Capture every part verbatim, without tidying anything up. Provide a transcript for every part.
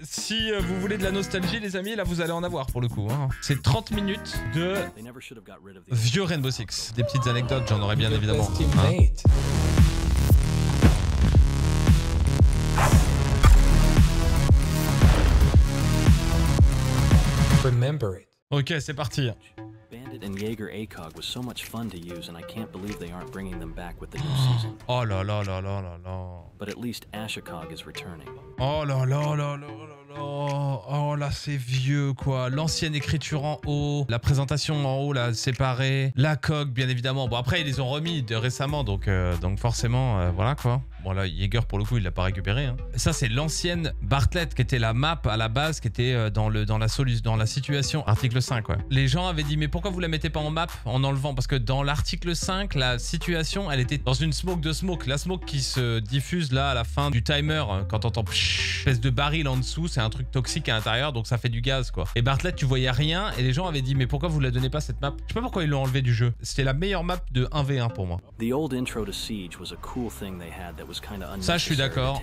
si euh, vous voulez de la nostalgie, les amis, là vous allez en avoir pour le coup. Hein. C'est trente minutes de vieux Rainbow Six. Des petites anecdotes, j'en aurais bien évidemment. Hein. Remember it. Ok, c'est parti. Bandit and Jaeger A C O G was so much fun to use, and I can't believe they aren't bringing them back with the new season. Oh là là là là là là. But at least Ashikog is returning. Oh là là là là là là. Oh là, c'est vieux quoi. L'ancienne écriture en haut, la présentation en haut là séparée, la coque bien évidemment. Bon après ils les ont remis de récemment, donc euh, donc forcément euh, voilà quoi. Bon là Jaeger pour le coup il l'a pas récupéré. Hein. Ça c'est l'ancienne Bartlett qui était la map à la base, qui était euh, dans le dans la solution, dans la situation article cinq ouais. Les gens avaient dit mais pourquoi vous la mettez pas en map en enlevant, parce que dans l'article cinq la situation elle était dans une smoke de smoke, la smoke qui se diffuse là à la fin du timer quand t'entends espèce de baril en dessous, c'est un truc toxique à l'intérieur donc ça fait du gaz quoi. Et Bartlett tu voyais rien et les gens avaient dit mais pourquoi vous la donnez pas cette map? Je sais pas pourquoi ils l'ont enlevé du jeu. C'était la meilleure map de un v un pour moi. The old intro to Siege was a cool thing they had that was kind of Ça je suis d'accord.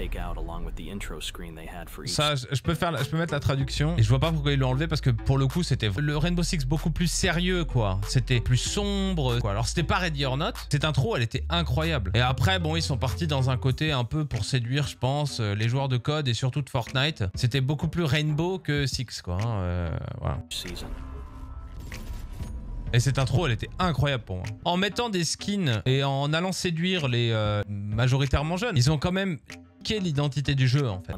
Ça je peux faire, je peux mettre la traduction et je vois pas pourquoi ils l'ont enlevé parce que pour le coup c'était le Rainbow Six beaucoup plus sérieux quoi. C'était plus sombre quoi. Alors c'était pas Ready or Not. Cette intro elle était incroyable. Et après bon ils sont partis dans un côté un peu pour séduire je pense les joueurs de code et surtout de Fortnite. C'était beaucoup plus Rainbow que Six quoi. Hein, euh, voilà. Et cette intro, elle était incroyable pour moi. En mettant des skins et en allant séduire les euh, majoritairement jeunes, ils ont quand même niqué l'identité du jeu en fait.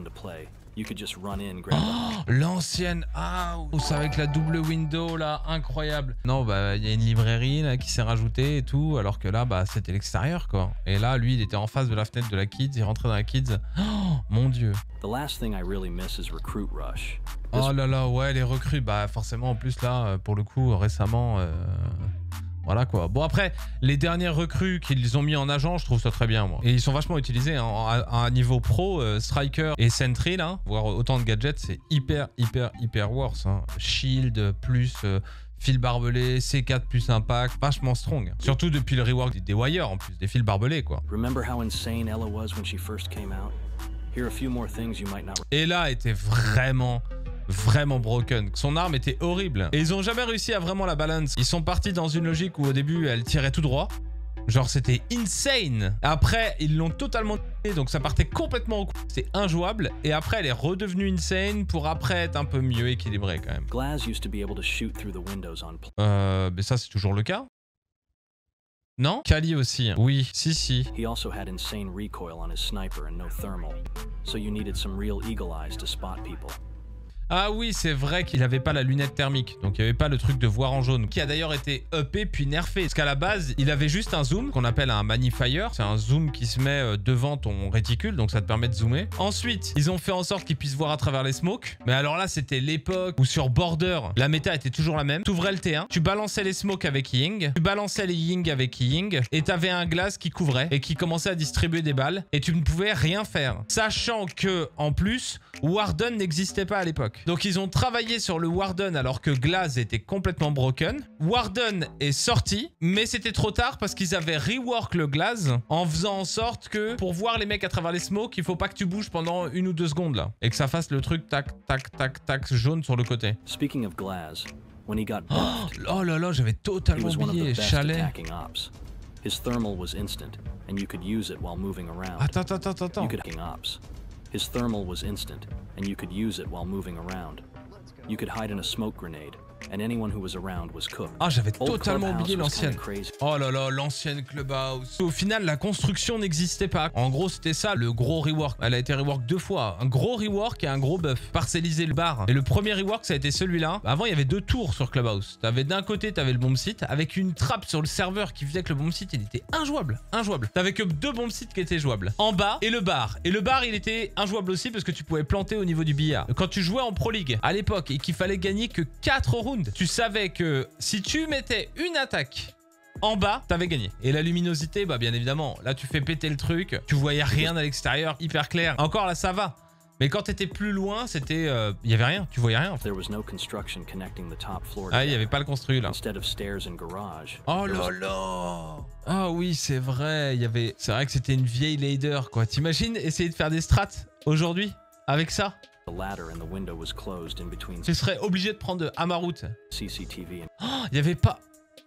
Oh, l'ancienne house avec la double window là, incroyable. Non, bah il y a une librairie là qui s'est rajoutée et tout, alors que là, bah c'était l'extérieur quoi. Et là, lui, il était en face de la fenêtre de la Kids, il rentrait dans la Kids. Oh, mon Dieu. The last thing I really miss is Recruit Rush. Oh là là, ouais, les recrues, bah forcément en plus là, pour le coup, récemment... Euh... Voilà quoi. Bon après, les dernières recrues qu'ils ont mis en agent, je trouve ça très bien moi. Et ils sont vachement utilisés hein. à, à un niveau pro, euh, Striker et Sentry là, voir autant de gadgets, c'est hyper hyper hyper worse. Hein. Shield plus euh, fil barbelé, C quatre plus impact, vachement strong. Surtout depuis le rework des, des wires en plus, des fils barbelés quoi. Remember how insane Ella was when she first came out? Here are a few more things you might not... Ella était vraiment... vraiment broken. Son arme était horrible. Et ils ont jamais réussi à vraiment la balance. Ils sont partis dans une logique où au début, elle tirait tout droit. Genre, c'était insane. Après, ils l'ont totalement... Donc, ça partait complètement au coup. C'était injouable. Et après, elle est redevenue insane pour après être un peu mieux équilibrée quand même. Glaz used to be able to shoot through the windows on... Euh... Mais ça, c'est toujours le cas. Non? Kali aussi. Oui, si, si. He also had insane recoil on his sniper and no thermal. So you needed some real eagle eyes to spot people. Ah oui, c'est vrai qu'il n'avait pas la lunette thermique, donc il n'y avait pas le truc de voir en jaune, qui a d'ailleurs été uppé puis nerfé. Parce qu'à la base, il avait juste un zoom qu'on appelle un magnifier. C'est un zoom qui se met devant ton réticule, donc ça te permet de zoomer. Ensuite, ils ont fait en sorte qu'il puisse voir à travers les smokes. Mais alors là, c'était l'époque où sur Border, la méta était toujours la même. Tu ouvrais le T un, tu balançais les smokes avec Ying, tu balançais les Ying avec Ying, et tu avais un glace qui couvrait et qui commençait à distribuer des balles, et tu ne pouvais rien faire. Sachant que, en plus, Warden n'existait pas à l'époque. Donc ils ont travaillé sur le Warden alors que Glaz était complètement broken. Warden est sorti, mais c'était trop tard parce qu'ils avaient rework le Glaz en faisant en sorte que pour voir les mecs à travers les smokes, il faut pas que tu bouges pendant une ou deux secondes là. Et que ça fasse le truc tac, tac, tac, tac, jaune sur le côté. Speaking of Glaz, when he got buffed, oh, oh là là, j'avais totalement oublié, chalet. His thermal was instant, and you could use it while moving around. Attends, attends, attends, attends. You could ops. His thermal was instant, and you could use it while moving around. You could hide in a smoke grenade, and anyone who was around was cooked. Ah, j'avais totalement oublié l'ancienne. Oh là là, l'ancienne Clubhouse. Au final, la construction n'existait pas. En gros, c'était ça, le gros rework. Elle a été rework deux fois. Un gros rework et un gros buff. Parcelliser le bar. Et le premier rework, ça a été celui-là. Avant, il y avait deux tours sur Clubhouse. T'avais d'un côté, t'avais le bomb site avec une trappe sur le serveur qui faisait que le bomb site, il était injouable. Injouable. T'avais que deux bomb sites qui étaient jouables. En bas et le bar. Et le bar, il était injouable aussi parce que tu pouvais planter au niveau du billard. Quand tu jouais en Pro League à l'époque et qu'il fallait gagner que quatre rounds, tu savais que si tu mettais une attaque en bas, t'avais gagné. Et la luminosité, bah bien évidemment, là tu fais péter le truc, tu voyais rien à l'extérieur, hyper clair. Encore là ça va. Mais quand t'étais plus loin, c'était, il euh, y avait rien, tu voyais rien. En fait. Ah, il y avait pas le construit là. Oh là là. Ah oui, c'est vrai, il y avait, c'est vrai que c'était une vieille ladder quoi. T'imagines essayer de faire des strats aujourd'hui avec ça? The ladder and the window was closed in between Tu serais obligé de prendre à ma route. C C T V and Oh, il y avait pas...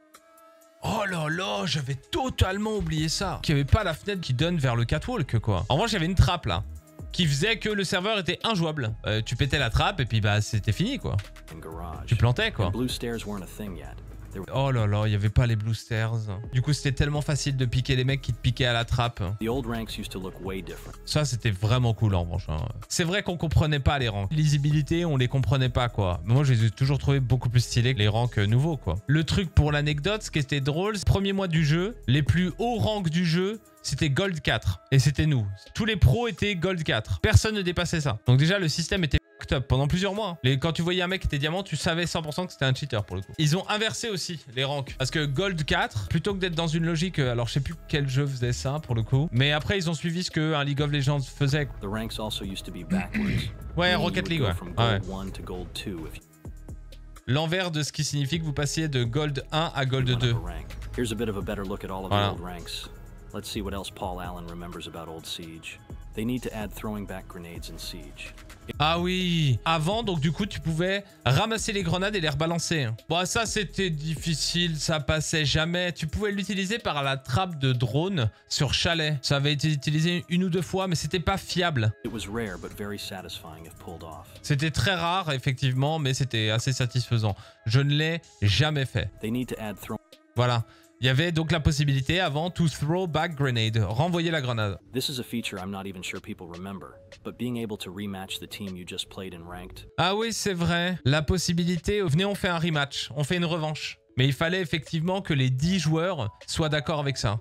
Oh là là, j'avais totalement oublié ça. Qu'il n'y avait pas la fenêtre qui donne vers le catwalk, quoi. En revanche, j'avais une trappe, là, qui faisait que le serveur était injouable. Euh, tu pétais la trappe et puis, bah, c'était fini, quoi. garage. Tu plantais, quoi. And blue stairs weren't a thing yet. There were Oh là là, il n'y avait pas les blue stairs. Du coup, c'était tellement facile de piquer les mecs qui te piquaient à la trappe. The old ranks used to look way different. Ça, c'était vraiment cool, en revanche. Hein. C'est vrai qu'on comprenait pas les ranks. Lisibilité, on les comprenait pas, quoi. Mais moi, je les ai toujours trouvés beaucoup plus stylés que les ranks nouveaux, quoi. Le truc pour l'anecdote, ce qui était drôle, premier mois du jeu, les plus hauts ranks du jeu, c'était Gold quatre. Et c'était nous. Tous les pros étaient Gold quatre. Personne ne dépassait ça. Donc déjà, le système était up pendant plusieurs mois. Les, quand tu voyais un mec qui était diamant, tu savais cent pour cent que c'était un cheater pour le coup. Ils ont inversé aussi les ranks. Parce que Gold quatre, plutôt que d'être dans une logique, alors je sais plus quel jeu faisait ça pour le coup, mais après ils ont suivi ce qu'un League of Legends faisait. The ranks also used to be backwards. Ouais, You Rocket would League, go ouais. from Ouais. gold one to gold two if you L'envers de ce qui signifie que vous passiez de Gold un à Gold went up deux. a rank. Here's a bit of a better look at all of Voilà. the old ranks. Let's see what else Paul Allen remembers about old Siege. They need to add throwing back grenades in Siege. Ah oui, avant, donc du coup, tu pouvais ramasser les grenades et les rebalancer. Bon, ça, c'était difficile, ça passait jamais. Tu pouvais l'utiliser par la trappe de drone sur chalet. Ça avait été utilisé une ou deux fois, mais c'était pas fiable. It was rare but very satisfying if pulled off. C'était très rare, effectivement, mais c'était assez satisfaisant. Je ne l'ai jamais fait. They need to add throw Voilà. Il y avait donc la possibilité avant to throw back grenade, renvoyer la grenade. This is a feature I'm not even sure people remember, but being able to rematch the team you just played in ranked. Ah oui, c'est vrai. La possibilité, venez, on fait un rematch, on fait une revanche. Mais il fallait effectivement que les dix joueurs soient d'accord avec ça.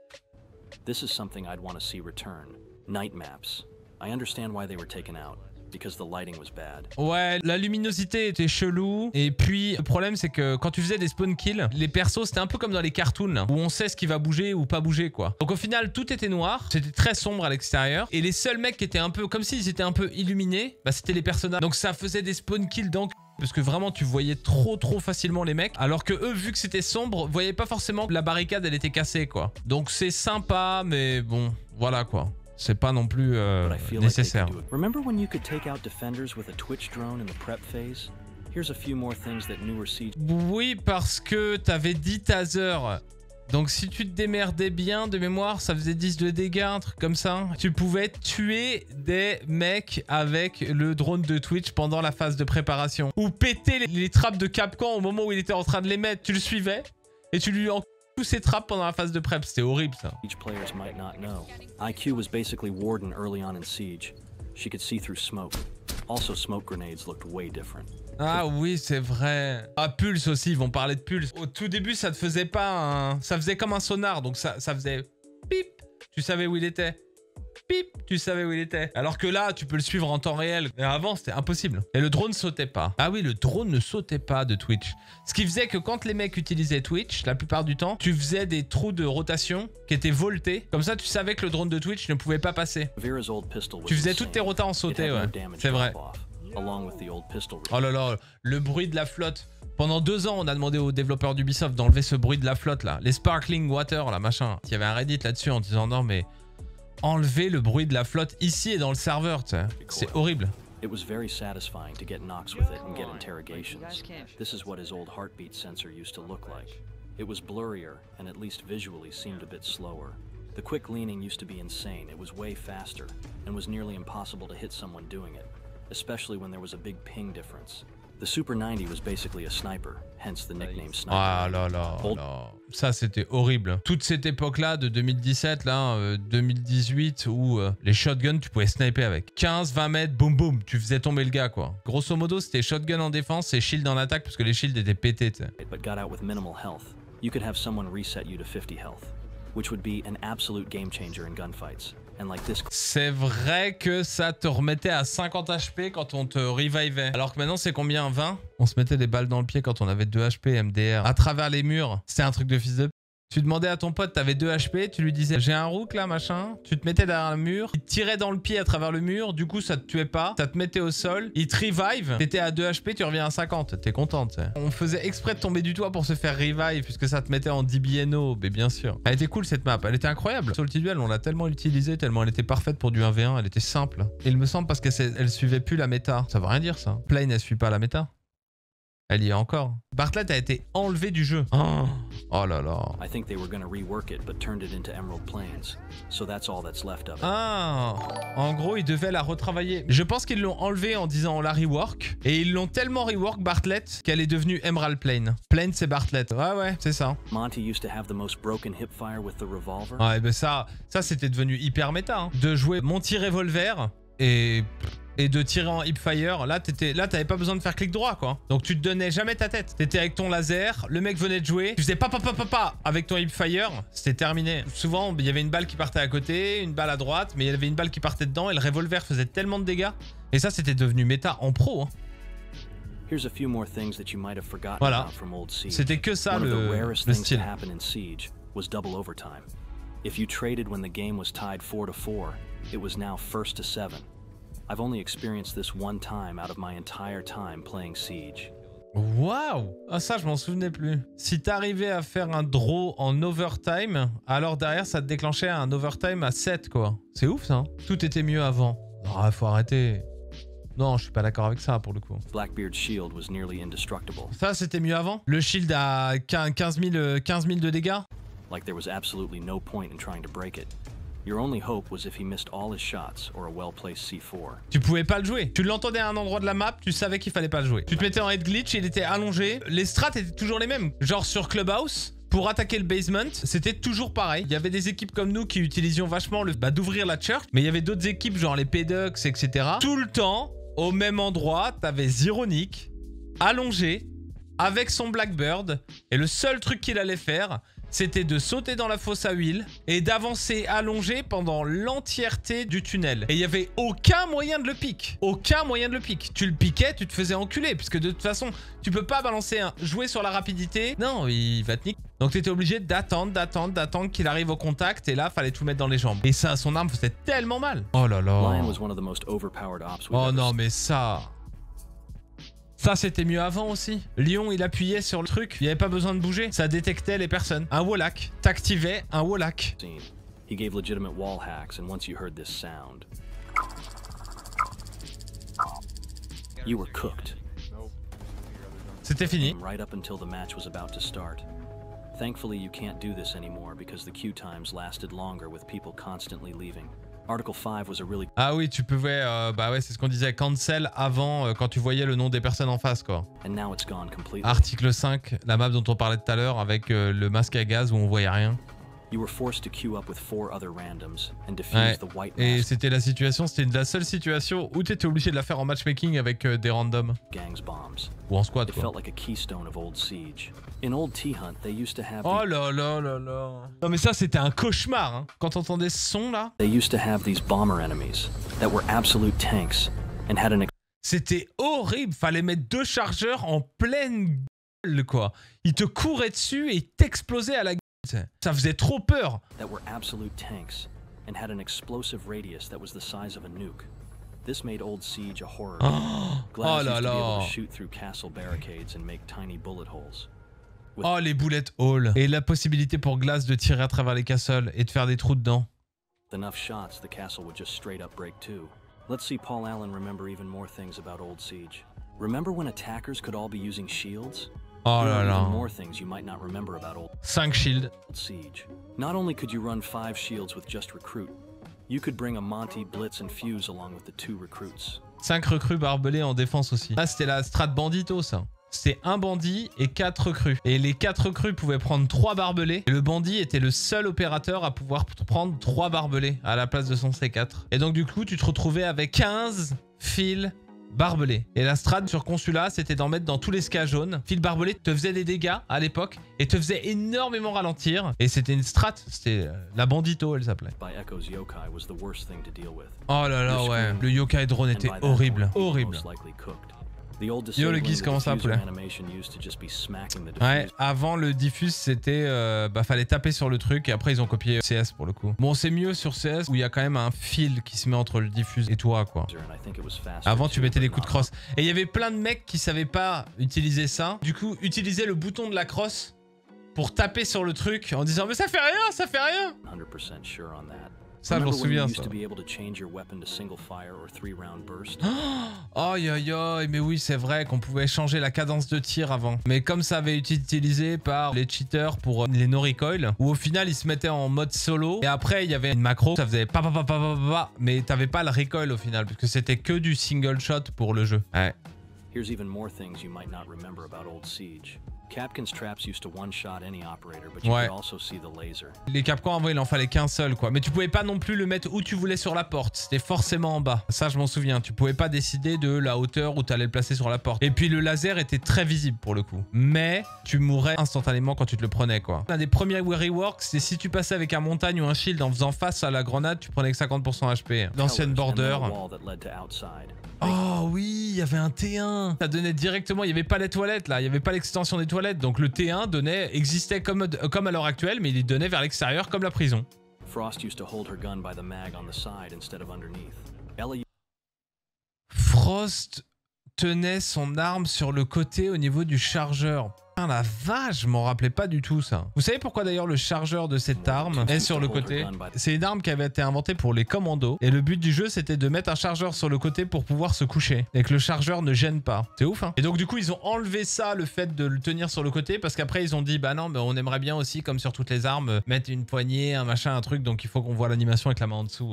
This is something I'd want to see return. Night maps. I understand why they were taken out, because the lighting was bad. Ouais, la luminosité était chelou. Et puis, le problème, c'est que quand tu faisais des spawn kills, les persos, c'était un peu comme dans les cartoons, là, où on sait ce qui va bouger ou pas bouger, quoi. Donc au final, tout était noir. C'était très sombre à l'extérieur. Et les seuls mecs qui étaient un peu, comme s'ils étaient un peu illuminés, bah, c'était les personnages. Donc ça faisait des spawn kills dans... Parce que vraiment, tu voyais trop trop facilement les mecs. Alors que eux, vu que c'était sombre, voyaient pas forcément que la barricade, elle était cassée, quoi. Donc c'est sympa, mais bon, voilà, quoi. C'est pas non plus euh, But I feel like they nécessaire. could do it. Remember when you could take out defenders with a Twitch drone in the prep phase? Here's a few more things that newer Siege Oui, parce que t'avais dix tasers. Donc si tu te démerdais bien de mémoire, ça faisait dix de dégâts, un truc comme ça. Tu pouvais tuer des mecs avec le drone de Twitch pendant la phase de préparation. Ou péter les, les trappes de Capcom au moment où il était en train de les mettre. Tu le suivais et tu lui en tous ses trappes pendant la phase de prep. C'était horrible, ça. players might not know. I Q was basically Warden early on in Siege. She could see through smoke. Also, smoke grenades looked way different. Ah oui, c'est vrai. Ah, Pulse aussi, ils vont parler de Pulse. Au tout début, ça te faisait pas un... Ça faisait comme un sonar, donc ça, ça faisait... Pip. Tu savais où il était. Pip. Tu savais où il était. Alors que là, tu peux le suivre en temps réel. Mais avant, c'était impossible. Et le drone sautait pas. Ah oui, le drone ne sautait pas de Twitch. Ce qui faisait que quand les mecs utilisaient Twitch, la plupart du temps, tu faisais des trous de rotation qui étaient voltés. Comme ça, tu savais que le drone de Twitch ne pouvait pas passer. Vera's old pistol was Tu faisais insane. toutes tes rotas en It sauté, had no ouais. damage C'est vrai. drop-off, along with the old pistol Oh là là, le bruit de la flotte. Pendant deux ans, on a demandé aux développeurs d'Ubisoft d'enlever ce bruit de la flotte là. Les sparkling water là, machin. Il y avait un Reddit là-dessus en disant non mais enlever le bruit de la flotte ici et dans le serveur, tu sais. C'est horrible. It was very satisfying to get knocks with it and get interrogations. This is what his old heartbeat sensor used to look like. It was blurrier and at least visually seemed a bit slower. The quick leaning used to be insane. It was way faster and was nearly impossible to hit someone doing it, especially when there was a big ping difference. The Super ninety was basically a sniper, hence the nickname Sniper. Ah là là là. Ça c'était horrible. Toute cette époque-là de deux mille dix-sept, là, euh, deux mille dix-huit, où euh, les shotguns, tu pouvais sniper avec. quinze, vingt mètres, boum boum, tu faisais tomber le gars quoi. Grosso modo, c'était shotgun en défense et shield en attaque parce que les shields étaient pétés, tu sais. But got out with minimal health. You could have someone reset you to fifty health, which would be an absolute game changer in gunfights. And like this... C'est vrai que ça te remettait à cinquante H P quand on te revivait. Alors que maintenant, c'est combien? vingt? On se mettait des balles dans le pied quand on avait deux H P M D R à travers les murs. C'était un truc de fils de... Tu demandais à ton pote, t'avais deux H P, tu lui disais j'ai un rook là machin, tu te mettais derrière le mur, il te tirait dans le pied à travers le mur, du coup ça te tuait pas, ça te mettait au sol, il te revive, t'étais à deux H P, tu reviens à cinquante, t'es contente. On faisait exprès de tomber du toit pour se faire revive puisque ça te mettait en D B N O, mais bien sûr. Elle était cool cette map, elle était incroyable. Salty Duel, on l'a tellement utilisée, tellement elle était parfaite pour du un v un, elle était simple. Et il me semble parce qu'elle elle suivait plus la méta. Ça veut rien dire ça. Plane elle suit pas la méta. Elle y est encore. Bartlett a été enlevé du jeu. Oh, oh là là. I think they were gonna rework it, but turned it into Emerald Plains. So that's all that's left of it. Ah, en gros, ils devaient la retravailler. Je pense qu'ils l'ont enlevée en disant on la rework. Et ils l'ont tellement rework Bartlett qu'elle est devenue Emerald Plain. Plain, c'est Bartlett. Ouais, ouais, c'est ça. Monty used to have the most broken hipfire with the revolver. Ouais, ben ça, ça c'était devenu hyper méta. Hein. De jouer Monty Revolver et... et de tirer en hipfire, là t'étais, là t'avais pas besoin de faire clic droit quoi. Donc tu te donnais jamais ta tête. T'étais avec ton laser, le mec venait de jouer, tu faisais papa papa papa avec ton hipfire, c'était terminé. Souvent il y avait une balle qui partait à côté, une balle à droite, mais il y avait une balle qui partait dedans et le revolver faisait tellement de dégâts. Et ça c'était devenu méta en pro. Hein. Here's a few more things that you might have forgotten Voilà. about from old Siege. C'était que ça One le, of the rarest le things style. to happen in Siege was double overtime. If you traded when the game was tied four to four, it was now first to seven. I've only experienced this one time out of my entire time playing Siege. Waouh! Ah ça je m'en souvenais plus. Si t'arrivais à faire un draw en overtime, alors derrière ça te déclenchait un overtime à sept quoi. C'est ouf ça. Hein. Tout était mieux avant. Ah faut arrêter. Non je suis pas d'accord avec ça pour le coup. Blackbeard's shield was nearly indestructible. Ça c'était mieux avant? Le shield à quinze mille de dégâts? Like there was absolutely no point in trying to break it. Your only hope was if he missed all his shots or a well-placed C four. Tu pouvais pas le jouer. Tu l'entendais à un endroit de la map, tu savais qu'il fallait pas le jouer. Tu te mettais en head glitch, il était allongé. Les strats étaient toujours les mêmes. Genre sur Clubhouse, pour attaquer le basement, c'était toujours pareil. Il y avait des équipes comme nous qui utilisions vachement le bah, d'ouvrir la church, mais il y avait d'autres équipes genre les P-Dux, et cetera. Tout le temps, au même endroit, t'avais Zironic, allongé, avec son Blackbird, et le seul truc qu'il allait faire, c'était de sauter dans la fosse à huile et d'avancer allongé pendant l'entièreté du tunnel. Et il n'y avait aucun moyen de le pique. Aucun moyen de le pique. Tu le piquais, tu te faisais enculer. Puisque de toute façon, tu peux pas balancer un... jouer sur la rapidité. Non, il va te niquer. Donc tu étais obligé d'attendre, d'attendre, d'attendre qu'il arrive au contact. Et là, fallait tout mettre dans les jambes. Et ça, son arme faisait tellement mal. Oh là là. Oh non, mais ça... Ça, c'était mieux avant aussi. Lyon, il appuyait sur le truc. Il n'y avait pas besoin de bouger. Ça détectait les personnes. Un wallhack. T'activais un wallhack. He gave legitimate wall hacks, and once you heard this sound, you were cooked. C'était fini. Right up until the match was about to start. Thankfully, you can't do this anymore because the queue times lasted longer with people constantly leaving. Article five was a really... Ah oui, tu pouvais... Euh, bah ouais, c'est ce qu'on disait. Cancel avant, euh, quand tu voyais le nom des personnes en face, quoi. And now it's gone completely. Article cinq, la map dont on parlait tout à l'heure, avec euh, le masque à gaz où on voyait rien. You were forced to queue up with four other randoms and defuse Ouais. the white Et mask c'était la situation, c'était la seule situation où tu étais obligé de la faire en matchmaking avec euh, des randoms. gang's bombs. Ou en squad, It quoi. felt like a keystone of old Siege. In old T-Hunt, they used to have... Oh là là là là. Non mais ça, c'était un cauchemar, hein. Quand t'entendais ce son, là. They used to have these bomber enemies that were absolute tanks and had an C'était horrible. Fallait mettre deux chargeurs en pleine gueule, quoi. Ils te couraient dessus et ils t'explosaient à la gueule. Ça faisait trop peur. that were absolute tanks and had an explosive radius that was the size of a nuke. This made old Siege a horror. Oh, Glass oh là used to be able là. to shoot through castle barricades and make tiny bullet holes. Oh, les boulettes hall. Et la possibilité pour Glass de tirer à travers les castles et de faire des trous dedans. With enough shots, the castle would just straight up break too. Let's see Paul Allen remember even more things about old Siege. Remember when attackers could all be using shields? Oh There là are even là. more things you might not remember about old cinq shields. Siege. Not only could you run five shields with just recruit, you could bring a Monty, Blitz, and Fuse along with the two recruits. cinq recrues barbelés en défense aussi. Ah, c'était la strat bandito, ça. C'était un bandit et quatre recrues. Et les quatre recrues pouvaient prendre trois barbelés. Et le bandit était le seul opérateur à pouvoir prendre trois barbelés à la place de son C quatre. Et donc du coup, tu te retrouvais avec quinze fils barbelés. Et la strat sur Consulat, c'était d'en mettre dans tous les scas jaunes. Fil barbelé te faisait des dégâts à l'époque et te faisait énormément ralentir. Et c'était une strat, c'était euh, la bandito, elle s'appelait. By Echo's yokai was the worst thing to deal with. Oh là là, ouais. Le yokai drone And était by that horrible, point, you were horrible. most likely cooked. Yo le Guise, comment ça va poulet? Ouais, avant le diffuse c'était euh, bah fallait taper sur le truc et après ils ont copié C S pour le coup. Bon c'est mieux sur C S où il y a quand même un fil qui se met entre le diffuse et toi quoi. Avant tu mettais des coups de crosse. Et il y avait plein de mecs qui savaient pas utiliser ça. Du coup utiliser le bouton de la crosse pour taper sur le truc en disant mais ça fait rien, ça fait rien. Ça, je m'en souviens, ça. Oh, aïe aïe aïe, mais oui, c'est vrai qu'on pouvait changer la cadence de tir avant. Mais comme ça avait été utilisé par les cheaters pour les no-recoil, où au final, ils se mettaient en mode solo, et après, il y avait une macro, ça faisait pa pa pa pa pa pa, mais t'avais pas le recoil au final, parce que c'était que du single shot pour le jeu. Ouais. Here's even more things you might not remember about old Siege. Kapkan's traps used to one-shot any operator, but you ouais. could also see the laser. Les Kapkans, avant, il en fallait qu'un seul, quoi. Mais tu pouvais pas non plus le mettre où tu voulais sur la porte. C'était forcément en bas. Ça, je m'en souviens. Tu pouvais pas décider de la hauteur où tu allais le placer sur la porte. Et puis, le laser était très visible, pour le coup. Mais tu mourais instantanément quand tu te le prenais, quoi. L'un des premiers reworks, c'est si tu passais avec un montagne ou un shield en faisant face à la grenade, tu prenais que cinquante pour cent H P. L'ancienne border. Oh oui, il y avait un T un. Ça donnait directement, il n'y avait pas les toilettes là, il n'y avait pas l'extension des toilettes. Donc le T un donnait, existait comme, comme à l'heure actuelle, mais il donnait vers l'extérieur comme la prison. Frost used to hold her gun by the mag on the side instead of underneath. Ella... Frost tenait son arme sur le côté au niveau du chargeur. Putain, la vache, je m'en rappelais pas du tout ça. Vous savez pourquoi d'ailleurs le chargeur de cette arme est sur le côté? C'est une arme qui avait été inventée pour les commandos. Et le but du jeu, c'était de mettre un chargeur sur le côté pour pouvoir se coucher. Et que le chargeur ne gêne pas. C'est ouf, hein? Et donc du coup, ils ont enlevé ça, le fait de le tenir sur le côté. Parce qu'après, ils ont dit, bah non, mais on aimerait bien aussi, comme sur toutes les armes, mettre une poignée, un machin, un truc. Donc il faut qu'on voit l'animation avec la main en dessous.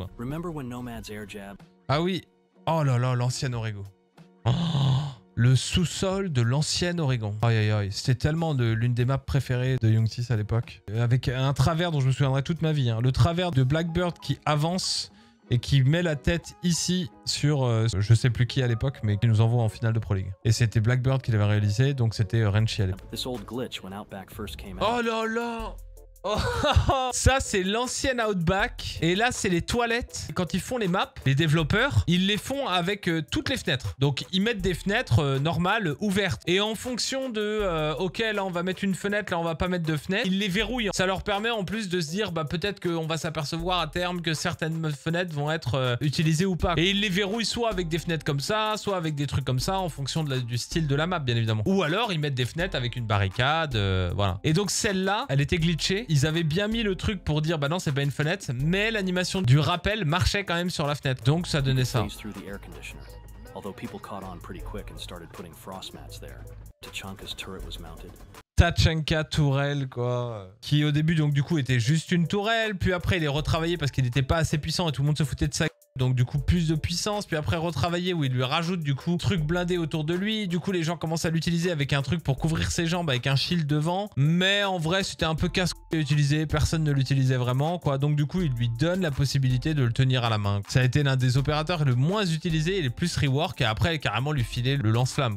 Ah oui. Oh là là, l'ancienne Orego. Oh, le sous-sol de l'ancienne Oregon. Aïe aïe aïe, c'était tellement de l'une des maps préférées de Youngtis à l'époque. Avec un travers dont je me souviendrai toute ma vie. Hein. Le travers de Blackbird qui avance et qui met la tête ici sur euh, je sais plus qui à l'époque, mais qui nous envoie en finale de Pro League. Et c'était Blackbird qui l'avait réalisé, donc c'était euh, Renchi à l'époque. Oh là là! Oh, ça c'est l'ancienne Outback et là c'est les toilettes. Quand ils font les maps, les développeurs ils les font avec euh, toutes les fenêtres. Donc ils mettent des fenêtres euh, normales ouvertes et en fonction de euh, ok là on va mettre une fenêtre, là on va pas mettre de fenêtre, ils les verrouillent. Ça leur permet en plus de se dire bah peut-être qu'on va s'apercevoir à terme que certaines fenêtres vont être euh, utilisées ou pas. Et ils les verrouillent soit avec des fenêtres comme ça, soit avec des trucs comme ça en fonction de la, du style de la map bien évidemment. Ou alors ils mettent des fenêtres avec une barricade, euh, voilà. Et donc celle-là elle était glitchée. Ils avaient bien mis le truc pour dire bah non c'est pas une fenêtre, mais l'animation du rappel marchait quand même sur la fenêtre, donc ça donnait ça. Tachanka tourelle quoi, qui au début donc du coup était juste une tourelle, puis après il est retravaillé parce qu'il n'était pas assez puissant et tout le monde se foutait de ça. Donc du coup plus de puissance, puis après retravailler où il lui rajoute du coup truc blindé autour de lui. Du coup les gens commencent à l'utiliser avec un truc pour couvrir ses jambes avec un shield devant. Mais en vrai c'était un peu casse-couille à utiliser, personne ne l'utilisait vraiment quoi. Donc du coup il lui donne la possibilité de le tenir à la main. Ça a été l'un des opérateurs le moins utilisé et les plus rework et après carrément lui filer le lance-flamme.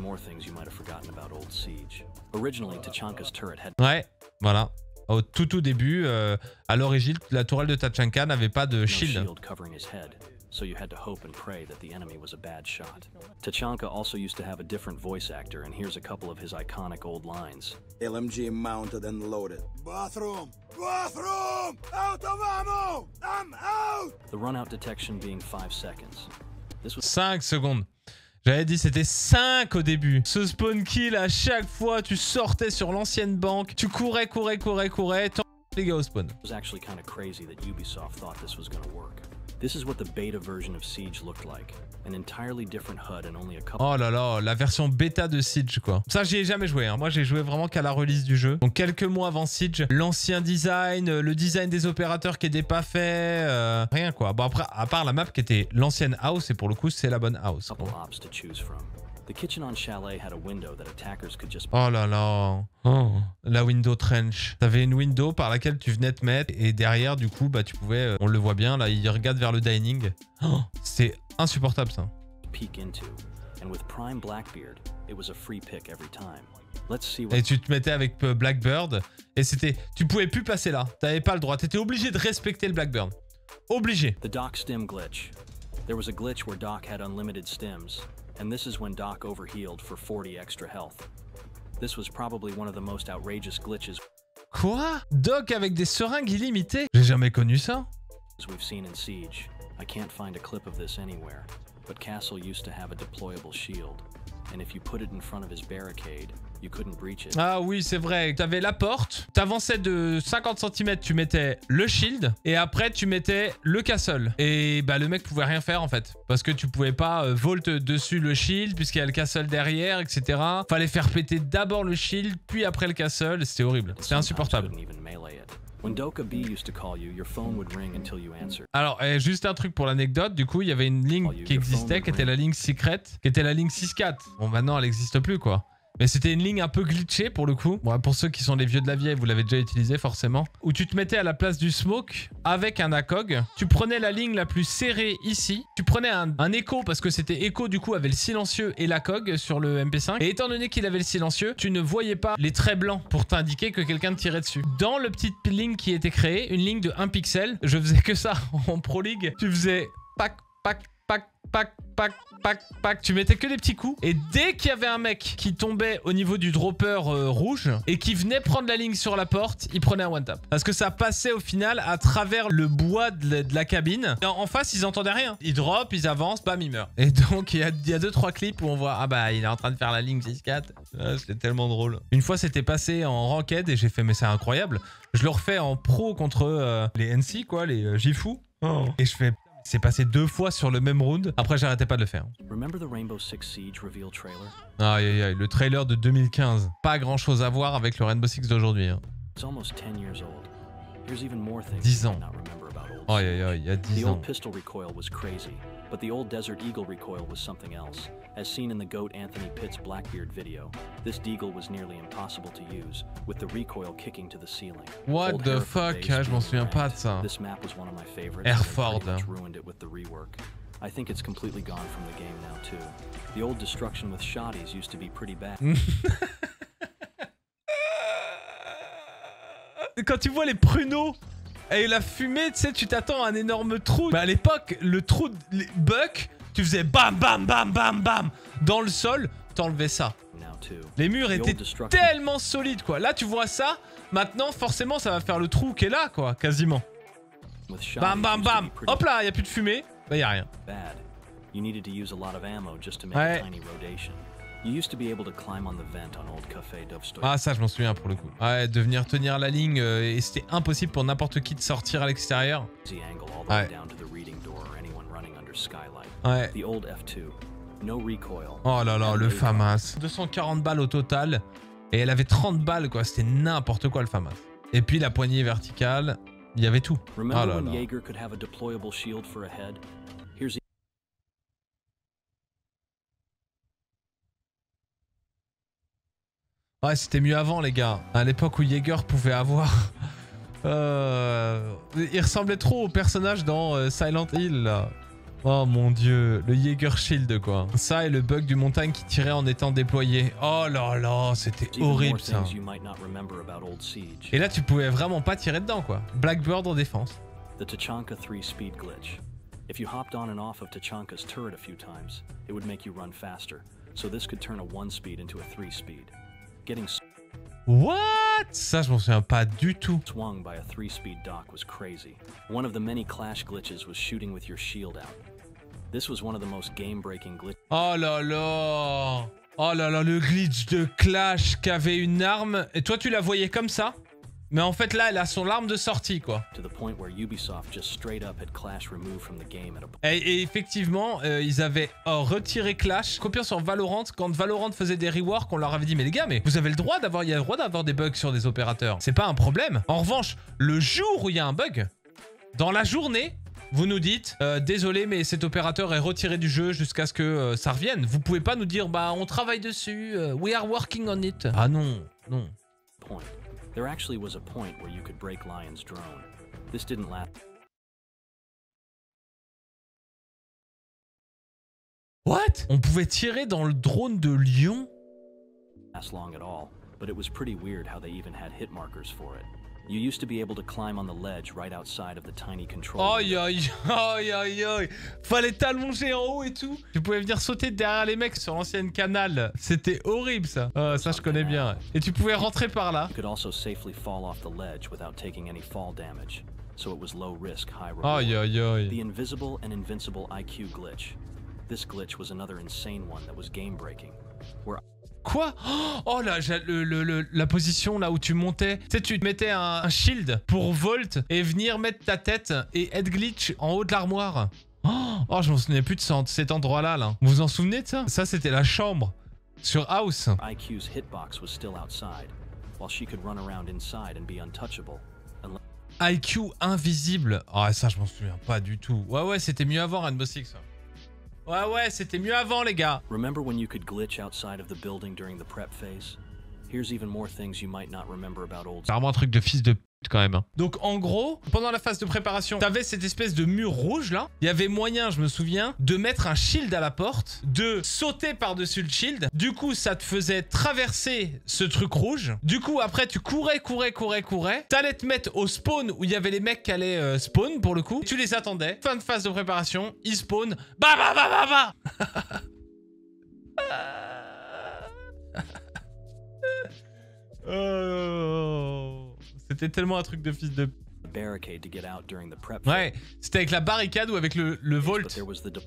Ouais, voilà. Au tout tout début, euh, à l'origine, la tourelle de Tachanka n'avait pas de shield. So you had to hope and pray that the enemy was a bad shot. Tachanka also used to have a different voice actor, and here's a couple of his iconic old lines. L M G mounted and loaded. Bathroom! Bathroom! Out of ammo! I'm out! The run-out detection being five seconds. This was cinq secondes. J'avais dit c'était cinq au début. Ce spawn kill, à chaque fois, tu sortais sur l'ancienne banque, tu courais, courais, courais, courais, tant les gars au spawn. It was actually kind of crazy that Ubisoft thought this was gonna work. This is what the beta version of Siege looked like. An entirely different H U D and only a couple... Oh là là, la version bêta de Siege quoi. Ça j'y ai jamais joué, hein. Moi j'ai joué vraiment qu'à la release du jeu. Donc quelques mois avant Siege, l'ancien design, le design des opérateurs qui n'était pas fait, euh, rien quoi. Bon après, à part la map qui était l'ancienne house et pour le coup c'est la bonne house. Oh là là, oh, la window trench. T'avais une window par laquelle tu venais te mettre et derrière du coup bah tu pouvais, on le voit bien là, il regarde vers le dining. Oh, c'est insupportable ça. Et tu te mettais avec Blackbird et c'était, tu pouvais plus passer là, t'avais pas le droit, t'étais obligé de respecter le Blackbird. Obligé. The Doc stim glitch. There was a glitch where Doc had unlimited stims. and this is when Doc overhealed for forty extra health. This was probably one of the most outrageous glitches. Quoi? Doc avec des seringues illimitées? J'ai jamais connu ça. We've seen in Siege. I can't find a clip of this anywhere, but Castle used to have a deployable shield, and if you put it in front of his barricade, you couldn't breach it. Ah oui, c'est vrai. T'avais la porte, t'avançais de cinquante centimètres, tu mettais le shield, et après tu mettais le castle. Et bah le mec pouvait rien faire en fait, parce que tu pouvais pas euh, vault dessus le shield, puisqu'il y a le castle derrière, et cetera. Fallait faire péter d'abord le shield, puis après le castle. C'était horrible. C'était insupportable. Alors, eh, juste un truc pour l'anecdote, du coup, il y avait une ligne qui existait, qui était la ligne secret, qui était la ligne six quatre. Bon, maintenant, elle n'existe plus, quoi. Mais c'était une ligne un peu glitchée, pour le coup. Bon, pour ceux qui sont les vieux de la vieille, vous l'avez déjà utilisé, forcément. Où tu te mettais à la place du smoke avec un A C O G. Tu prenais la ligne la plus serrée ici. Tu prenais un, un écho, parce que c'était écho, du coup, avec le silencieux et l'A C O G sur le M P cinq. Et étant donné qu'il avait le silencieux, tu ne voyais pas les traits blancs pour t'indiquer que quelqu'un te tirait dessus. Dans le petite ligne qui était créée, une ligne de un pixel, je faisais que ça en Pro League. Tu faisais pack, pack, pack, pack, pack, pack, pack. Tu mettais que des petits coups. Et dès qu'il y avait un mec qui tombait au niveau du dropper euh, rouge et qui venait prendre la ligne sur la porte, il prenait un one tap. Parce que ça passait au final à travers le bois de la, de la cabine. Et en, en face, ils entendaient rien. Ils drop, ils avancent, bam, ils meurent. Et donc, il y a, il y a deux trois clips où on voit, ah bah, il est en train de faire la ligne six quatre. Ah, c'était tellement drôle. Une fois, c'était passé en ranked et j'ai fait, mais c'est incroyable. Je le refais en pro contre euh, les N C, quoi, les euh, Gifu. Oh. Et je fais... C'est passé deux fois sur le même round. Après, j'arrêtais pas de le faire. Remember the Rainbow Six Siege reveal trailer? Aïe aïe aïe, le trailer de deux mille quinze. Pas grand chose à voir avec le Rainbow Six d'aujourd'hui. Hein. It's almost ten years old. Here's even more things dix you ans. might not remember about old Aïe aïe aïe, il y a dix The ans. old pistol recoil was crazy, but the old Desert Eagle recoil was something else. As seen in the GOAT Anthony Pitts Blackbeard video, this deagle was nearly impossible to use, with the recoil kicking to the ceiling. What Old the Hereford fuck? base Ah, je m'en being souviens pas de ranked. ça. This map was one of my favorites. Hereford. and I pretty much ruined it with the rework. I think it's completely gone from the game now too. The old destruction with shotties used to be pretty bad. Quand tu vois les pruneaux et la fumée, tu sais, tu t'attends à un énorme trou. Mais à l'époque, le trou de les buck, tu faisais bam bam bam bam bam dans le sol, t'enlevais ça. Les murs étaient tellement solides, quoi. Là, tu vois ça, maintenant, forcément, ça va faire le trou qui est là, quoi, quasiment. Bam bam bam. Hop là, il y a plus de fumée. Bah, y a rien. Ouais. Ah, ça, je m'en souviens pour le coup. Ouais, de venir tenir la ligne euh, et c'était impossible pour n'importe qui de sortir à l'extérieur. Ouais. Ouais. Oh là là, le FAMAS. deux cent quarante balles au total. Et elle avait trente balles, quoi. C'était n'importe quoi, le FAMAS. Et puis la poignée verticale. Il y avait tout. Oh là là. Ouais, c'était mieux avant, les gars. À l'époque où Jaeger pouvait avoir... euh... Il ressemblait trop au personnage dans euh, Silent Hill, là. Oh mon dieu, le Jaeger Shield, quoi. Ça et le bug du montagne qui tirait en étant déployé. Oh là là, c'était horrible, ça. Et là, tu pouvais vraiment pas tirer dedans, quoi. Blackbird en défense. The Tachanka three speed glitch. If you hopped on and off of Tachanka's turret a few times, it would make you run faster. So this could turn a one speed into a three speed. Getting What? Ça, je m'en souviens pas du tout. Swung by a three speed dock was crazy. One of the many clash glitches was shooting with your shield out. This was one of the most game-breaking glitches. Oh là là. Oh là là, le glitch de Clash qui avait une arme. Et toi, tu la voyais comme ça? Mais en fait, là, elle a son arme de sortie, quoi. Et, et effectivement, euh, ils avaient euh, retiré Clash. Copiant sur Valorant, quand Valorant faisait des reworks, on leur avait dit, mais les gars, mais vous avez le droit d'avoir, il y a le droit d'avoir des bugs sur des opérateurs. C'est pas un problème. En revanche, le jour où il y a un bug, dans la journée, vous nous dites, euh, désolé, mais cet opérateur est retiré du jeu jusqu'à ce que euh, ça revienne. Vous pouvez pas nous dire, bah, on travaille dessus, uh, we are working on it. Ah non, non. Point. There actually was a point where you could break Lion's drone. This didn't last. What? On pouvait tirer dans le drone de Lion? Last long at all, but it was pretty weird how they even had hit markers for it. You used to be able to climb on the ledge right outside of the tiny control. Aïe aïe aïe aïe aïe. Fallait t'allonger en haut et tout. Tu pouvais venir sauter derrière les mecs sur l'ancienne canal. C'était horrible ça. Oh, ça je connais bien. Et tu pouvais rentrer par là. You could also safely fall off the ledge without taking any fall damage. So it was low risk, high reward. Aïe aïe aïe. The invisible and invincible I Q glitch. This glitch was another insane one that was game breaking. Where Quoi? Oh là, le, le, le, la position là où tu montais. Tu sais, tu te mettais un, un shield pour Volt et venir mettre ta tête et head glitch en haut de l'armoire. Oh, oh, je m'en souvenais plus de ça, cet endroit-là. Là. Vous vous en souvenez de ça? Ça, c'était la chambre sur House. I Q's hitbox was still outside, while she could run around inside and be untouchable. I Q invisible. Ah, oh, ça, je m'en souviens pas du tout. Ouais, ouais, c'était mieux avant Rainbow Six. Ça. Ouais, ouais, c'était mieux avant, les gars. Remember when you could glitch outside of the building during the prep phase? Here's even more things you might not remember about old. C'est vraiment un truc de fils de pute quand même. Donc en gros, pendant la phase de préparation, t'avais cette espèce de mur rouge là. Il y avait moyen, je me souviens, de mettre un shield à la porte, de sauter par-dessus le shield. Du coup, ça te faisait traverser ce truc rouge. Du coup, après, tu courais, courais, courais, courais. T'allais te mettre au spawn où il y avait les mecs qui allaient euh, spawn pour le coup. Tu les attendais. Fin de phase de préparation, ils spawn. Bah bah bah bah bah. Oh, c'était tellement un truc de fils de... Ouais, c'était avec la barricade ou avec le, le Volt.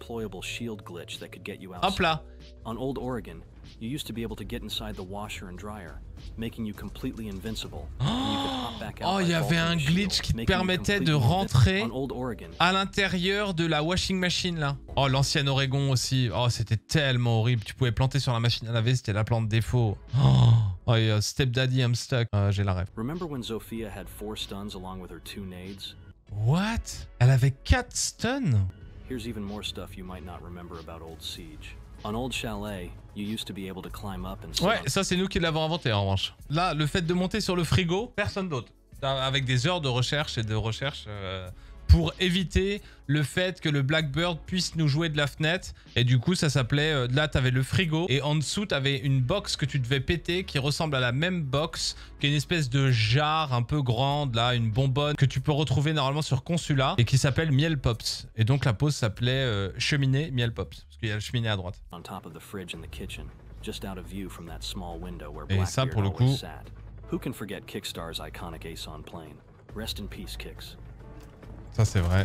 Hop là. On Old Oregon, you used to be able to get inside the washer and dryer, making you completely invincible. Oh, il y avait un glitch qui te permettait de rentrer à l'intérieur de la washing machine là. Oh, l'ancienne Oregon aussi. Oh, c'était tellement horrible. Tu pouvais planter sur la machine à laver, c'était la plante défaut. Oh. Oh yeah, Step Daddy, I'm stuck. Uh, j'ai la rêve. Remember when Zofia had four stuns along with her two nades? What? Elle avait quatre stuns? Here's even more stuff you might not remember about Old Siege. On Old Chalet, you used to be able to climb up and... Ouais, ça c'est nous qui l'avons inventé en revanche. Là, le fait de monter sur le frigo, personne d'autre. Avec des heures de recherche et de recherche euh, pour éviter le fait que le Blackbird puisse nous jouer de la fenêtre. Et du coup, ça s'appelait... Euh, là, t'avais le frigo et en dessous, t'avais une box que tu devais péter qui ressemble à la même box, qui est une espèce de jarre un peu grande, là, une bonbonne que tu peux retrouver normalement sur Consulat et qui s'appelle Miel Pops. Et donc, la pause s'appelait euh, Cheminée Miel Pops. Parce qu'il y a la cheminée à droite. Et ça, pour le coup... Who can forget Kickstar's iconic Ace on Plane? Rest in peace, Kicks. Ça, c'est vrai.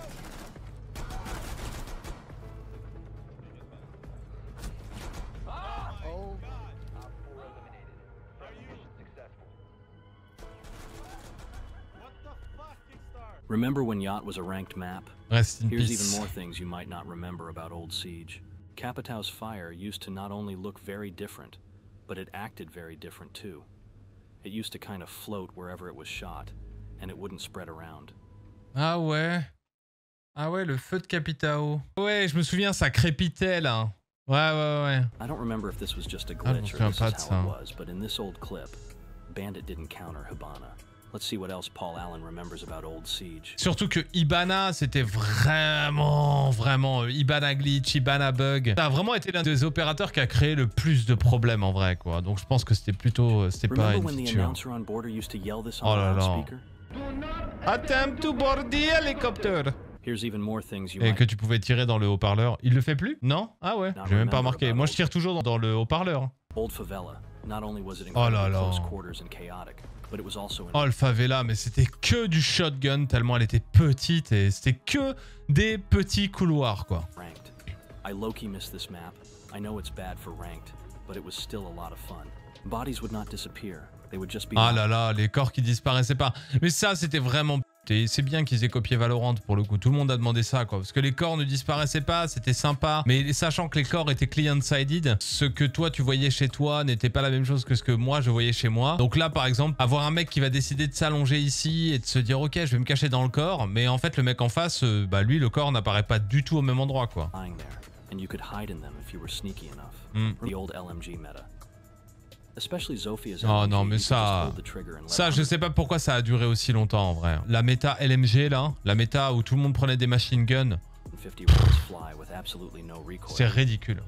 Remember when Yacht was a ranked map? Rest in Here's peace. even more things you might not remember about Old Siege. Capitau's fire used to not only look very different, but it acted very different too. It used to kind of float wherever it was shot, and it wouldn't spread around. Ah ouais. Ah ouais, le feu de Capitao. Ouais, je me souviens, ça crépitait là. Ouais, ouais, ouais. I don't remember if this was just a glitch or this is how it was, but in this old clip, Bandit didn't counter Hibana. Let's see what else Paul Allen remembers about Old Siege. Surtout que Hibana, c'était vraiment, vraiment Hibana glitch, Hibana bug. Ça a vraiment été l'un des opérateurs qui a créé le plus de problèmes en vrai, quoi. Donc je pense que c'était plutôt, c'était pas une feature. Oh là là. Attempt to board the helicopter. Et que tu pouvais tirer dans le haut-parleur. Il le fait plus? Non? Ah ouais. J'ai même pas remarqué. Moi je tire toujours dans le haut-parleur. Oh là là. Oh le favela, mais c'était que du shotgun tellement elle était petite et c'était que des petits couloirs quoi. I low-key miss this map. I know it's bad for ranked, but it was still a lot of fun. Bodies would not disappear. They would just be... Ah là là, les corps qui disparaissaient pas. Mais ça c'était vraiment... Et c'est bien qu'ils aient copié Valorant pour le coup. Tout le monde a demandé ça quoi. Parce que les corps ne disparaissaient pas, c'était sympa. Mais sachant que les corps étaient client-sided, ce que toi tu voyais chez toi n'était pas la même chose que ce que moi je voyais chez moi. Donc là par exemple, avoir un mec qui va décider de s'allonger ici et de se dire ok je vais me cacher dans le corps. Mais en fait le mec en face, euh, bah lui le corps n'apparaît pas du tout au même endroit quoi. Mm. Oh non mais ça, ça je sais pas pourquoi ça a duré aussi longtemps en vrai. La méta L M G là, la méta où tout le monde prenait des machine guns, c'est ridicule.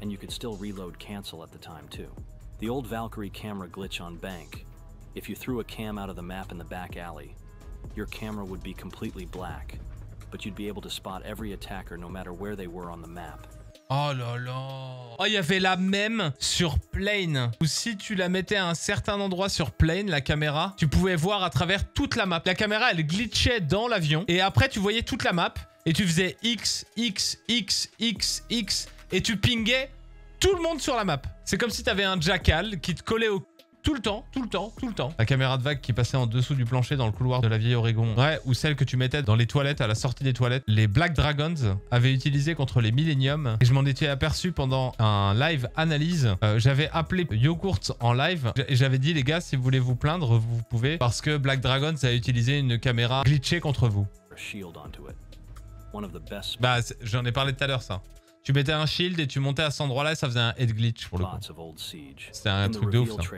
If you threw a cam out of the map in the back alley, your camera would be completely black, but you'd be able to spot every attacker no matter where they were on the map. Oh là là. Oh, il y avait la même sur Plane. Ou si tu la mettais à un certain endroit sur Plane, la caméra, tu pouvais voir à travers toute la map. La caméra, elle glitchait dans l'avion. Et après, tu voyais toute la map. Et tu faisais X, X, X, X, X. Et tu pingais tout le monde sur la map. C'est comme si tu avais un jackal qui te collait au... Tout le temps, tout le temps, tout le temps. La caméra de vague qui passait en dessous du plancher dans le couloir de la vieille Oregon. Ouais, ou celle que tu mettais dans les toilettes, à la sortie des toilettes. Les Black Dragons avaient utilisé contre les Millennium. Et je m'en étais aperçu pendant un live analyse. Euh, j'avais appelé Yogurt en live. Et j'avais dit, les gars, si vous voulez vous plaindre, vous pouvez. Parce que Black Dragons a utilisé une caméra glitchée contre vous. Bah, j'en ai parlé tout à l'heure, ça. Tu mettais un shield et tu montais à cet endroit-là et ça faisait un head glitch pour le coup. C'était un truc de ouf, ça.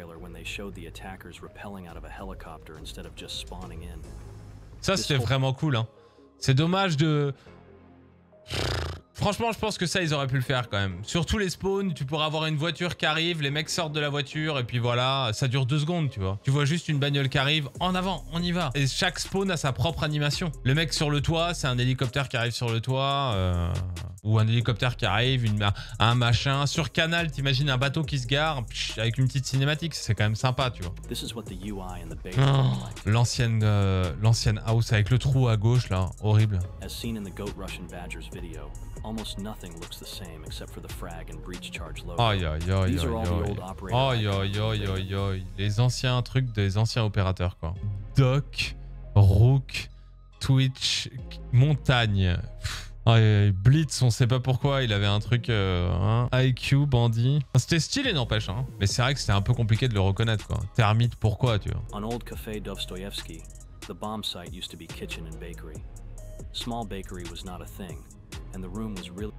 Ça, c'était vraiment cool, hein. C'est dommage de... Franchement, je pense que ça, ils auraient pu le faire quand même. Sur tous les spawns, tu pourras avoir une voiture qui arrive, les mecs sortent de la voiture et puis voilà, ça dure deux secondes, tu vois. Tu vois juste une bagnole qui arrive, en avant, on y va. Et chaque spawn a sa propre animation. Le mec sur le toit, c'est un hélicoptère qui arrive sur le toit, euh, ou un hélicoptère qui arrive, une, un machin. Sur Canal, t'imagines un bateau qui se gare, pff, avec une petite cinématique, c'est quand même sympa, tu vois. Oh, l'ancienne euh, l'ancienne house avec le trou à gauche, là, horrible. Almost nothing looks the same except for the frag and breach charge logo. Aïe aïe aïe aïe aïe aïe aïe aïe aïe. Les anciens trucs des anciens opérateurs quoi. Doc, Rook, Twitch, Montagne. Aïe aïe, Blitz, on sait pas pourquoi, il avait un truc euh, hein. I Q, bandit. C'était stylé n'empêche hein. Mais c'est vrai que c'était un peu compliqué de le reconnaître quoi. Termite pourquoi tu vois. On Old Café Dostoevsky, the bomb site used to be kitchen and bakery. Small bakery was not a thing. And the room was really...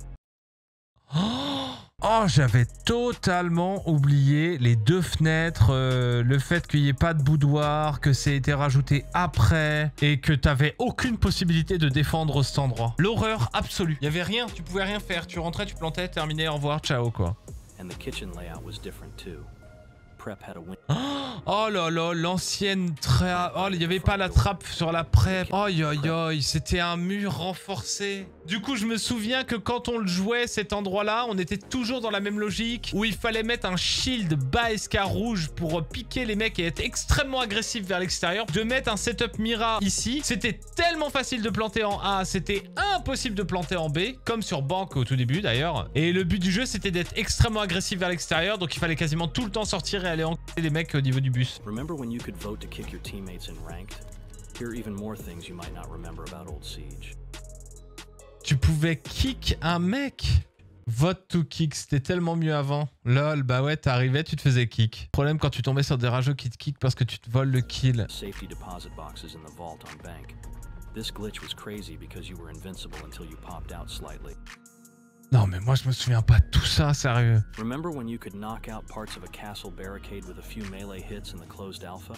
Oh, j'avais totalement oublié les deux fenêtres, euh, le fait qu'il n'y ait pas de boudoir, que ça a été rajouté après et que t'avais aucune possibilité de défendre cet endroit. L'horreur absolue. Il n'y avait rien, tu pouvais rien faire. Tu rentrais, tu plantais, terminé, au revoir, ciao quoi. And the kitchen layout was different too. Prep had a win- Oh là là, l'ancienne trappe. Oh, il n'y avait pas la trappe sur la prep. Aïe aïe aïe, c'était un mur renforcé. Du coup, je me souviens que quand on le jouait, cet endroit-là, on était toujours dans la même logique où il fallait mettre un shield bas escar rouge pour piquer les mecs et être extrêmement agressif vers l'extérieur. De mettre un setup Mira ici, c'était tellement facile de planter en A, c'était impossible de planter en B, comme sur Bank au tout début d'ailleurs. Et le but du jeu, c'était d'être extrêmement agressif vers l'extérieur, donc il fallait quasiment tout le temps sortir et aller enculer les mecs au niveau du bus. Remember when you could vote to kick your teammates in ranked? Here are even more things you might not remember about Old Siege. Tu pouvais kick un mec. Vote to kick, c'était tellement mieux avant. Lol, bah ouais, t'arrivais, tu te faisais kick. Problème quand tu tombais sur des rageux qui te kick parce que tu te voles le kill. Safety deposit boxes in the vault on Bank. This glitch was crazy because you were invincible until you popped out slightly. Non mais moi je me souviens pas de tout ça, sérieux. Remember when you could knock out parts of a castle barricade with a few melee hits in the closed alpha?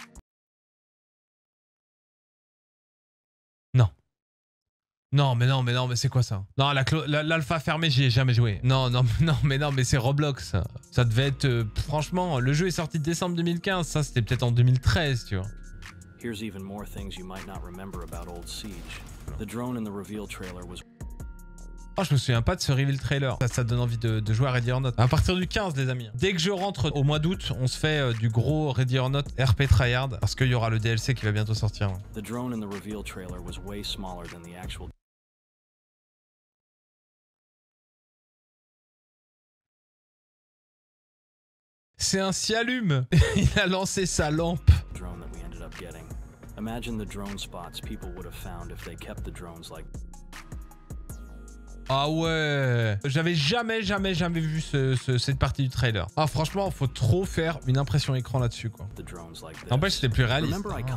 Non. Non, mais non, mais non, mais c'est quoi ça? Non, l'alpha la, la, fermée, j'y ai jamais joué. Non, non, non, mais non, mais c'est Roblox. Ça, ça devait être... Euh, franchement, le jeu est sorti décembre deux mille quinze. Ça, c'était peut-être en deux mille treize, tu vois. Here's even more things you might not remember about Old Siege. The drone in the reveal trailer was... Oh, je me souviens pas de ce reveal trailer. Ça, ça donne envie de, de jouer à Ready or Not. À partir du quinze, les amis. Dès que je rentre au mois d'août, on se fait euh, du gros Ready or Not R P tryhard. Parce qu'il y aura le D L C qui va bientôt sortir. Ouais. The drone in the reveal trailer was way smaller than the actual... C'est un Sialume. Il a lancé sa lampe. Drone that we ended up getting. Imagine the drone spots people would have found if they kept the drones like... Ah ouais, j'avais jamais, jamais, jamais vu ce, ce, cette partie du trailer. Ah franchement, faut trop faire une impression écran là-dessus quoi. N'empêche, c'était plus réaliste.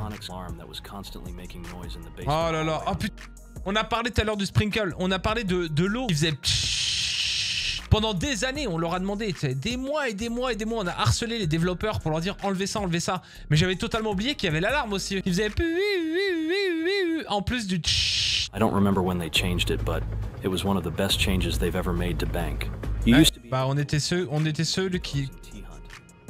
Oh là là, oh putain. On a parlé tout à l'heure du sprinkle, on a parlé de, de l'eau. Il faisait... Pendant des années, on leur a demandé, des mois et des mois et des mois, on a harcelé les développeurs pour leur dire enlevez ça, enlevez ça. Mais j'avais totalement oublié qu'il y avait l'alarme aussi. Ils faisaient... En plus du... I don't remember when they changed it, but it was one of the best changes they've ever made to Bank. Ouais, bah on était ceux, on était ceux qui,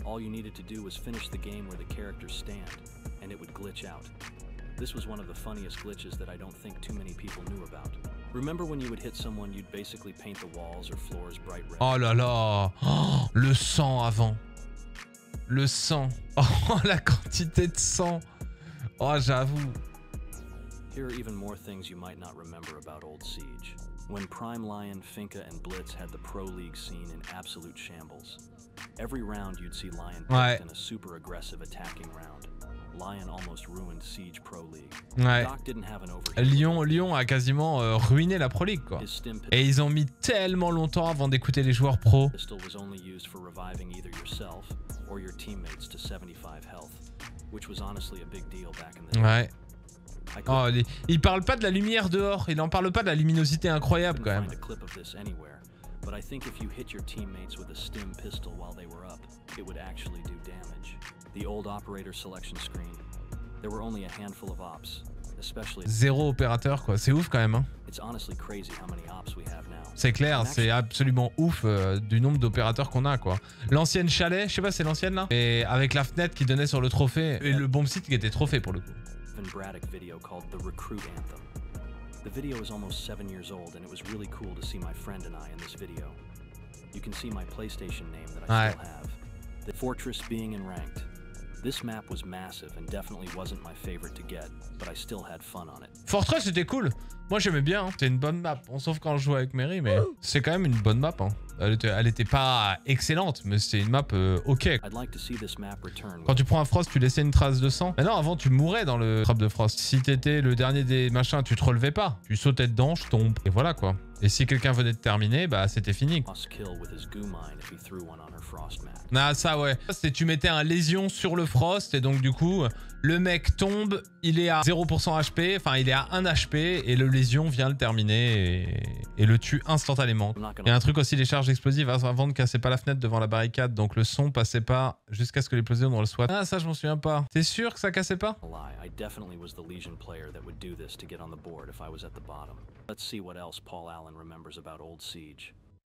All you needed to do was finish the game where the characters stand, and it would glitch out. This was one of the funniest glitches that I don't think too many people knew about. Remember when you would hit someone, you'd basically paint the walls or floors bright red? Oh là là, oh, le sang avant. Le sang. Oh, la quantité de sang. Oh, j'avoue. Here are even more things you might not remember about Old Siege. When Prime Lion, Finka, and Blitz had the Pro League scene in absolute shambles. Every round you'd see Lion ouais. in a super aggressive attacking round. Lion almost ruined Siege Pro League. Ouais. Doc didn't have an Lyon, Lyon a quasiment euh, ruiné la Pro League, quoi. Et ils ont mis tellement longtemps avant d'écouter les joueurs pro. Pistol was only used for reviving either yourself or your teammates to seventy-five health, which was honestly a big deal back in the day. Ouais. Oh, les... il parle pas de la lumière dehors, il en parle pas de la luminosité incroyable quand même. But I think if you hit your teammates with a stim pistol while they were up, it would actually do damage. The old operator selection screen, there were only a handful of ops, especially zéro opérateur quoi, c'est ouf quand même hein. It's honestly crazy how many ops we have now. C'est clair, c'est absolument ouf euh, du nombre d'opérateurs qu'on a quoi. L'ancienne chalet, je sais pas c'est l'ancienne là, et avec la fenêtre qui donnait sur le trophée et le bomb site qui était trophée pour le coup. Braddock video called The Recruit Anthem. The video is almost seven years old and it was really cool to see my friend and I in this video. You can see my PlayStation name that I still have. The Fortress being in ranked. This map was massive and definitely wasn't my favorite to get, but I still had fun on it. Fortress c'était cool. Moi j'aimais bien, hein. C'était une bonne map. Bon, sauf quand je jouais avec Mary, mais c'est quand même une bonne map. Hein. Elle, était, elle était pas excellente, mais c'était une map euh, ok. Like to see this map return. Quand tu prends un Frost, tu laissais une trace de sang. Mais non, avant tu mourais dans le trap de Frost. Si t'étais le dernier des machins, tu te relevais pas. Tu sautais dedans, je tombe. Et voilà quoi. Et si quelqu'un venait de terminer, bah c'était fini. Ah ça ouais. C'était tu mettais un lésion sur le Frost et donc du coup le mec tombe, il est à zéro pour cent H P, enfin il est à un H P et le lésion vient le terminer et, et le tue instantanément. Il y a un truc aussi, les charges explosives avant ne casser pas la fenêtre devant la barricade, donc le son passait pas jusqu'à ce que l'explosion dans le SWAT. Ah ça je m'en souviens pas. T'es sûr que ça cassait pas? Let's see what else Paul Allen remembers about Old Siege.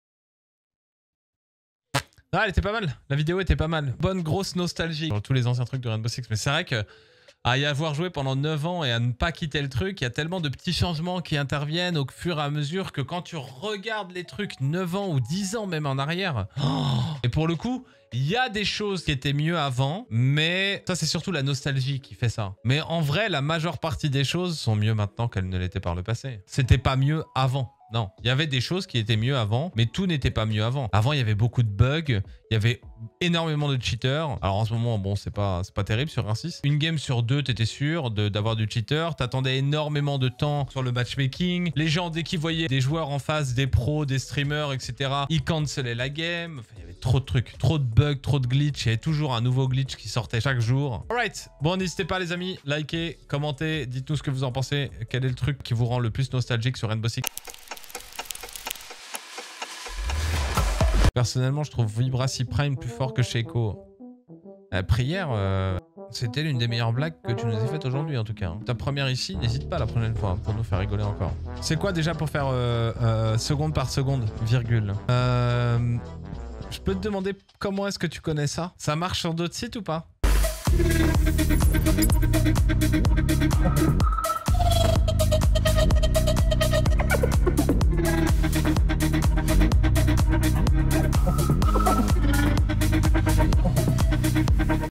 Ah, elle était pas mal. La vidéo était pas mal. Bonne grosse nostalgie sur tous les anciens trucs de Rainbow Six. Mais c'est vrai que à y avoir joué pendant neuf ans et à ne pas quitter le truc, il y a tellement de petits changements qui interviennent au fur et à mesure que quand tu regardes les trucs neuf ans ou dix ans même en arrière, oh, et pour le coup, il y a des choses qui étaient mieux avant, mais ça c'est surtout la nostalgie qui fait ça. Mais en vrai, la majeure partie des choses sont mieux maintenant qu'elles ne l'étaient par le passé. C'était pas mieux avant. Non, il y avait des choses qui étaient mieux avant, mais tout n'était pas mieux avant. Avant, il y avait beaucoup de bugs, il y avait énormément de cheaters. Alors en ce moment, bon, c'est pas, c'est pas terrible sur un six. Une game sur deux, t'étais sûr d'avoir du cheater. T'attendais énormément de temps sur le matchmaking. Les gens, dès qu'ils voyaient des joueurs en face, des pros, des streamers, et cetera, ils cancelaient la game. Enfin, il y avait trop de trucs, trop de bugs, trop de glitch. Il y avait toujours un nouveau glitch qui sortait chaque jour. Alright, bon, n'hésitez pas les amis, likez, commentez, dites-nous ce que vous en pensez. Quel est le truc qui vous rend le plus nostalgique sur Rainbow Six? Personnellement, je trouve Vibracy Prime plus fort que Shaco. La prière, euh, c'était l'une des meilleures blagues que tu nous as faites aujourd'hui en tout cas. Ta première ici, n'hésite pas la prochaine fois pour nous faire rigoler encore. C'est quoi déjà pour faire euh, euh, seconde par seconde, virgule euh, je peux te demander comment est-ce que tu connais ça? Ça marche sur d'autres sites ou pas?